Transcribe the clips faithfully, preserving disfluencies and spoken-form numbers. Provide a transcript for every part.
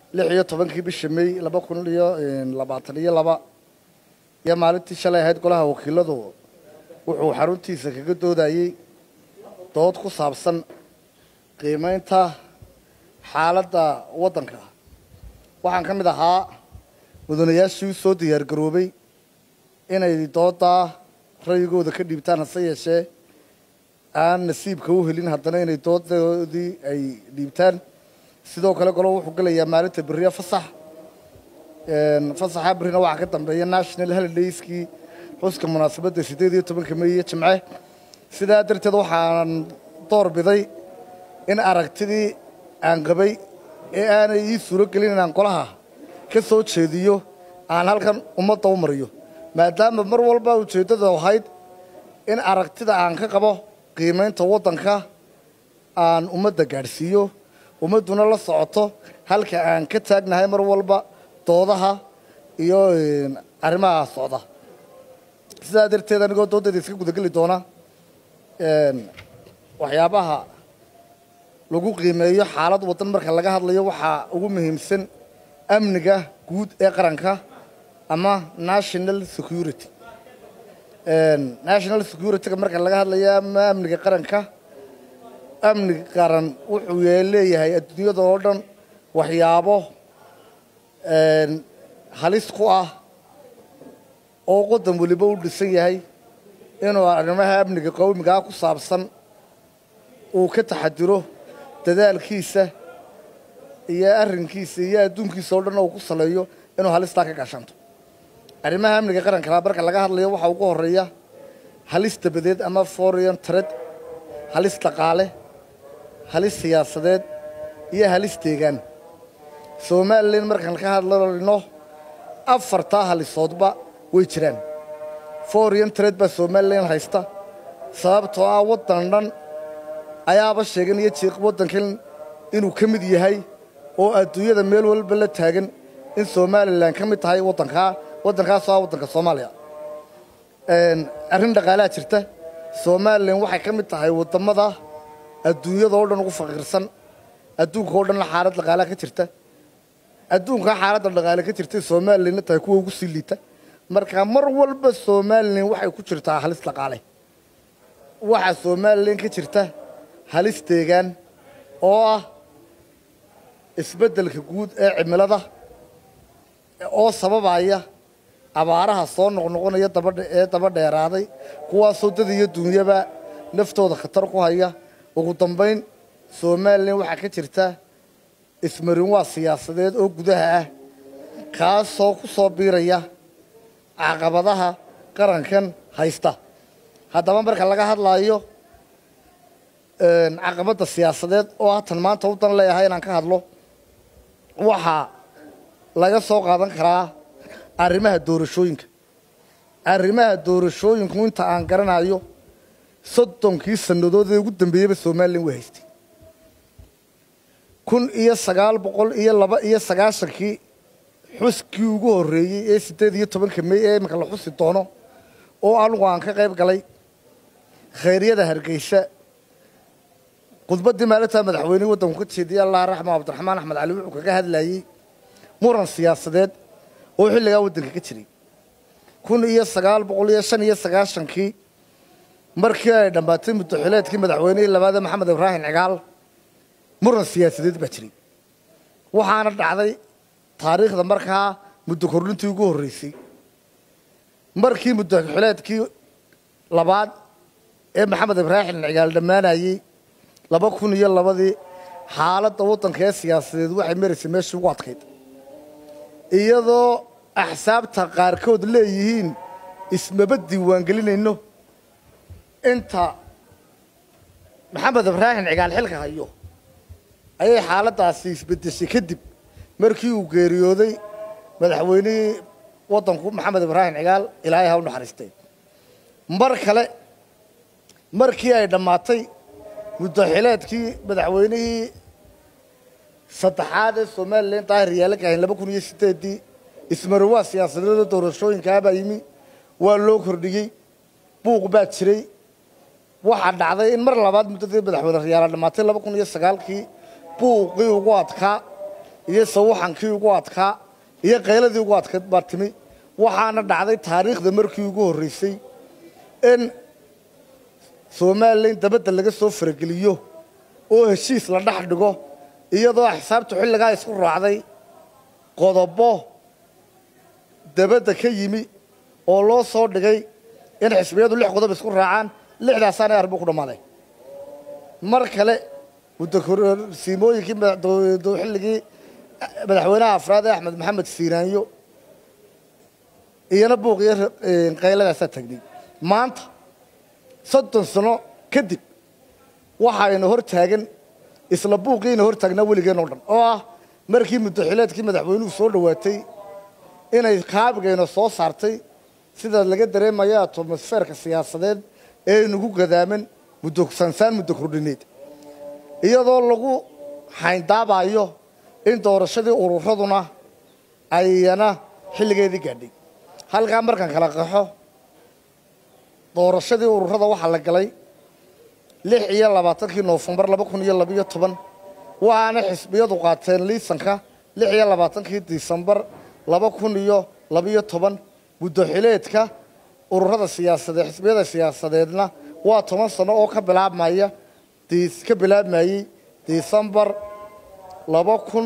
لحية طبعاً كي بالشمي لبا كون ليا لبعتلية لبا يا مالتي شلي هاد كلها وكيلا دو وحرونتي سكجدو داي dood ku saabsan qiimeynta xaaladda waddanka waxaan ka mid ahaa mudanayaashii soo diyaar garoobay inay doodda rayigooda ka dhiibtaan hase yeeshee aan nasiibka u helin haddana inay dooddoodii ay dhiibtaan sidoo kale golo wuxuu gelayaa maalinta beriya fasax fasaxa berina waxaa ka dambeeya national holidayskii xuska munaasabadda sideed iyo tobanka May iyo Jimce sidaa darteed waxaan doorbiday in aragtidii aan qabay ee aanay ii suuro gelin inaan golaha ka soo jeediyo aan halkan ummadda u mariyo maadaama mar walba ujeeddadu ahayd in aragtida aan ka qabo qiimeynta waddanka aan ummadda gaadhsiiyo ummadduna la socoto halka aan ka taagnahay mar walba doodaha iyo arrimaha socda sidaa darteed anigoo dooddeeda iska gudageli doona waxyaabaha lagu qiimeeyo xaalad waddan marka laga hadlayo waxaa ugu muhiimsan amniga guud ee qaranka ama national security national security marka laga hadlayo ama amniga qaranka amniga qaran wuxuu leeyahay adduunyada oo dhan waxyaabo halis ku ah oo waddan waliba u dhisan yahay inuu arrimaha amniga qowmiga ku saabsan uu ka taxadiro dadaalkiisa iyo arrinkiisa iyo adduunkiisa oo dhan uu ku saleeyo inuu halista ka gaashanto arrimaha amniga qaranka marka laga hadlayo waxa ugu horeeya halis dabadeed ama foreign threat halis dhaqaale halis siyaasadeed iyo halis deegaan Soomaaliland markan ka hadlayno afarta halisoodba way jiraan foreign threat ba Soomaaliland haysta sababtoo ah waddan dhan ayaaba sheeganaya jiiq waddankan inuu ka mid yahay oo adduunyada meel walba la taagan in Soomaaliland ka mid tahay waddanka waddankaas oo waddanka Soomaaliya een arrin dhaqaalaha jirta Soomaaliland waxay ka mid tahay wadamada adduunyada oo dhan ugu faqiirsan adduunka oo dhan xaalad dhaqaalaha ka jirta adduunka xaaladda dhaqaalaha ka jirta Soomaaliland tahay kuwa ugu sii liita marka mar walba Soomaaliland waxay ku jirtaa halis dhaqaale waxa Soomaaliland ka jirta halis deegaan oo ah isbeddelka guud ee cimilada oo sababaya abaaraha soo noqnoqonaya dabadha ee daba dheeraaday kuwaasoo dad iyo dunyaba naftooda khatar ku haya ugu dambeyn Soomaaliland waxa ka jirta ismarin waa siyaasadeed oo gudaha ah kaasoo ku soo biiraya caqabadaha qarankan haysta haddaba marka laga hadlayo caqabada siyaasadeed oo hatan maanta u dan leeyahay inaan ka hadlo waxa laga soo qaadan karaa arrimaha doorashooyinka arrimaha doorashooyinku inta aan garanayo soddonkii sannadood ee ugu dambeeyay Soomaaliland way haystay kun iyo sagaal boqol iyo laba iyo sagaashankii xuskii ugu horeeyay ee sideed iyo tobanka May ee marka la xusi doono oo anigu aan ka qayb galay khayriyada Hargeysa khudbadii maalinta madaxweynaha waddanka ka jeediyay Allah raxmo Cabdiraxmaan Axmed Cali wuxuu kaga hadlayay muran siyaasadeed oo xilliga waddanka ka jiray kun iyo sagaal boqol iyo shan iyo sagaashankii markii ay dhammaatay muddaxileedkii madaxweynaha labaad Maxamed Ibrahim Cigaal muran siyaasadeed baa jiray waxaana dhacday taariikhda markaa muddo kordhintii ugu horeysay markii muddaxileedkii labaad ee Maxamed Ibrahim Cigaal dhamaanayay laba kun iyo labadii xaaladda waddanka ee siyaasadeed waxay mareysay meeshii ugu adkayd iyadoo axsaabta qaarkood leeyihiin ismaba diiwaan gelinayno inta Maxamed Ibrahim Cigaal xilka hayo ayay xaaladdaasi isbedeshay kadib markii uu geeriyooday madaxweynihii waddanku Maxamed Ibrahim Cigaal ilaahay ha u naxariistay mar kale markii ay dhamaatay muddaxileedkii madaxweynihii saddexaad ee Soomaaliland Daahir Yaale Kaahin laba kun iyo sideedii ismarin waa siyaasadeed doorashooyinka baa yimi waa loo kordhiyay buuq baa jiray waxa dhacday in mar labaad muddadii madaxweyne Riyaal dhamaatay laba kun iyo sagaalkii buuqii ugu adkaa iyo sawaxankii ugu adkaa iyo qayladii ugu adkayd baa timi waxaana dhacday taariikhda markii ugu horreysay in Soomaaliland dabadda laga soo farageliyo oo heshiis la dhax dhigo iyadoo xisaabtu xilligaa isku raacday qodobo dabadda ka yimi oo loo soo dhigay in xisbiyadu lix qodob isku raacaan lixdaasana arbo ku dhamaaday mar kale mudakirsiimooyinkii xilligii madaxweynaha afraad Axmed Maxamed Siiraanyo iyana buuqiyo qayladaas tagnay maanta soddon sano kadib waxayna hor taagan isla buuqiina hor taagna weligeena oo dhan oo ah markii muddaxileedkii madaxweynuhu soo dhawaatay inay qaabgeena soo saartay sida laga dareemayo atmosfeerka siyaasadeed ee nagu gadaaman muddo sansaan muddo kordhineed iyadoo lagu xayndaabayo in doorashadii ururaduna ayana xilligeedii gaadhay halka markan kala qaxo doorashadii ururada waxa la galay lix iyo labaatankii Noofambar laba kun iyo laba iyo toban waana xisbiyadu qaateen liisanka lix iyo labaatankii Disembar laba kun iyo laba iyo toban muddo xileedka ururada siyaasadeed xisbiyada siyaasadeedna waa toban sano oo ka bilaabmaya diis ka bilaabmayay Disembar laba kun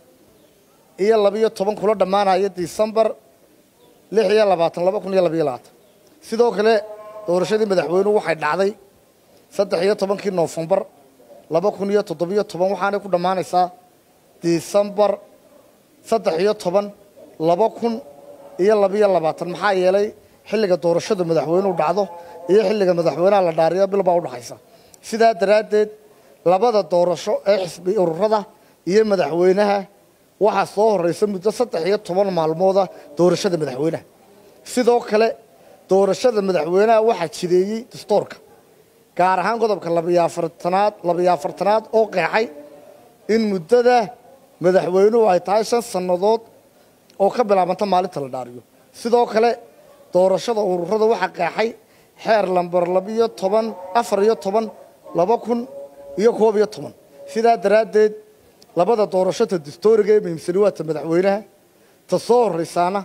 iyo laba iyo toban kula dhamaanaya Disembar lix iyo labaatan laba kun iyo laba iyo labaatan sidoo kale doorashadii madaxweynuhu waxay dhacday saddex iyo tobankii Noofambar laba kun iyo toddoba iyo toban waxaana ku dhamaanaysaa Disembar saddex iyo toban laba kun iyo laba iyo labaatan maxaa yeelay xilliga doorashada madaxweynuhu dhacdo iyo xilliga madaxweynaha la dhaariyo bil baa u dhaxaysa sidaa daraadeed labada doorasho ee xisbi ururada iyo madaxweynaha waxa soo horeysa muddo saddex iyo toban maalmood doorashada madaxweynaha sidoo kale doorashada madaxweynaha waxa jireeyay dastuurka gaar ahaan qodobka laba iyo afartanaad laba iyo afartanaad oo qeexay in muddada madaxweynuhu ay tahay shan sanadood oo ka bilaabanta maalinta la dhaariyo sidoo kale doorashada ururada waxa qeexay xeer lambar laba iyo toban afar iyo toban laba kun iyo koob iyo toban sidaa daraadeed labada doorashada dastuuriga ee muhiimsan waa ta madaxweynaha ta soo horeysaana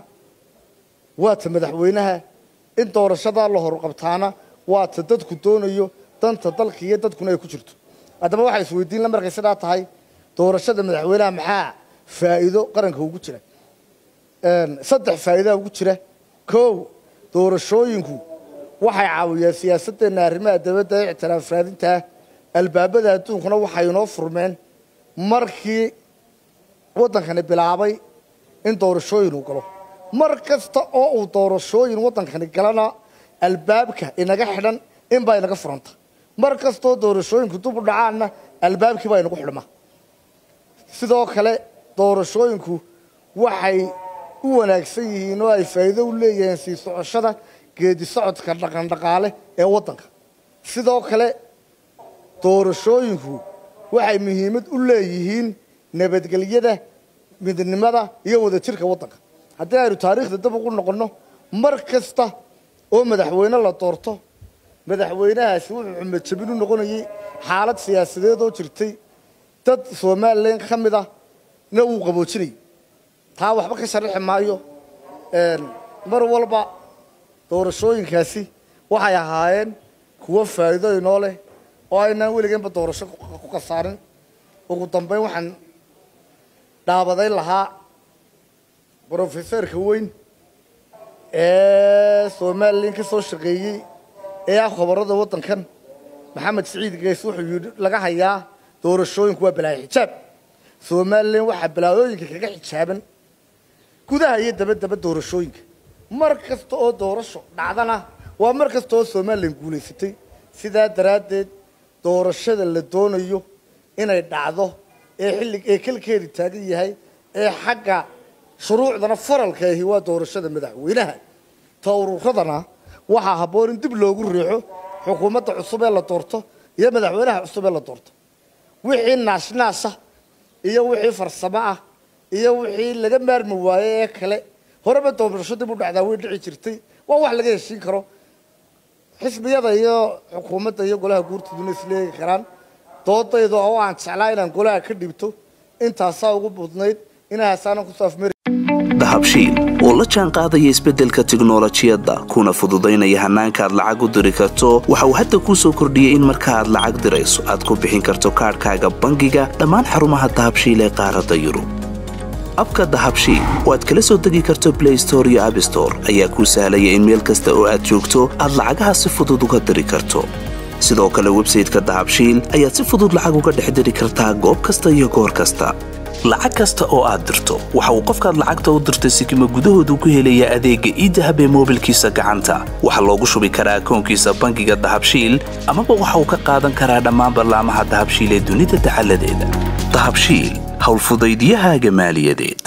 waa ta madaxweynaha in doorashada la hor qabtaana waa ta dadku doonayo danta dalka iyo dadkuna ay ku jirto hadaba waxa isweydiin la markay sidaa tahay doorashada madaxweynaha maxaa faa'iido qaranka ugu jira een saddex faa'iido ugu jira koow doorashooyinku waxay caawiyaan siyaasaddeena arrimaha dawladda ee ictiraaf raadinta albaabada adduunkuna waxay inoo furmeen markii waddankani bilaabay in doorashooyin uu galo mar kasta oo uu doorashooyin waddankani galana albaabka inaga xidhan in baa inaga furanta mar kasta oo doorashooyinku dib u dhacaana albaabkii baa inagu xidhma sidoo kale doorashooyinku waxay u wanaagsan yihiin oo ay faa'iido u leeyihiin sii socoshada geedi socodka dhaqan dhaqaale ee waddanka sidoo kale doorashooyinku waxay muhiimad u leeyihiin nabadgelyada midnimada iyo wadajirka waddanka haddii aynu taariikhda dib ugu noqonno mar kasta oo madaxweyne la doorto madaxweynahaasi wuxuu xumad jabin u noqonayay xaalad siyaasadeed oo jirtay dad Soomaaliland ka mid ah na uu qaboojinay taa waxba ka sharxi maayo een mar walba doorashooyinkaasi waxay ahaayeen kuwa faa'iido inoo leh oo aynaan weligeedba doorasho ku qasaarin ugu dambeyn waxaan dhaabaday lahaa professorka weyn ee Soomaaliland ka soo shaqeeyay ee khabarada waddankan Maxamed Saciid Gees wuxuu yiri laga hayaa doorashooyinku waa balaa xijaab Soomaaliland waxa balaayooyinka kaga xijaaban gudaha iyo dabadaba doorashooyinka mar kasta oo doorasho dhacdana waa mar kasta oo Soomaaliland guuleysatay sidaa daraadeed doorashada la doonayo inay dhacdo ee xillig ee kalkeedi taagan yahay ee xagga shuruucdana faralka ah waa doorashada madaxweynaha tawruuradana waxa haboon in dib loogu riixo xukuumadda cusub ee la doorto iyo madaxweynaha cusub ee la doorto wixii naashnaasha iyo wixii farsamo ah iyo wixii laga maarmi waayay ee kale horeba doorasho dib u dhacdaa way dhici jirtay waa wax laga heshiin karo xisbiyada iyo xukuumadda iyo golaha guurtiduna isleegi karaan doodayda oo aan jeclaa inaan golaha ka dhibto intaasaa ugu budnayd inaasaana ku saafmari dahabshiil oo la jaan qaadaya isbeddelka tiknoolajiyadda kuna fududaynaya hannaanka aad lacag u diri karto waxa uu hadda kuu soo kordhiyey in marka aad lacag dirayso aad ku bixin karto kaadhkaaga bangiga dhammaan xarumaha dahabshiil ee qaaradda yurub abka dahabshiil oo aad kala soo degi karto Play Store iyo App Store ayaa kuu sahlaya in meel kasta oo aad joogto aad lacagaha si fudud uga diri karto sidoo kale website-ka dahabshiil ayaad si fudud lacag uga dhex diri kartaa goob kasta iyo goor kasta lacag kasta oo aad dirto waxa uu qofkaad lacagta u dirtay sikimo gudahoodu ku helayaa adeegga e-dahab ee moobilkiisa gacanta waxa loogu shubi karaa akoonkiisa bangiga dahabshiil amaba waxa uu ka qaadan karaa dhammaan barnaamijyada dahabshiil ee dunida dacaladeeda dahabshiil hawlfudaydyahaaga maaliyadeed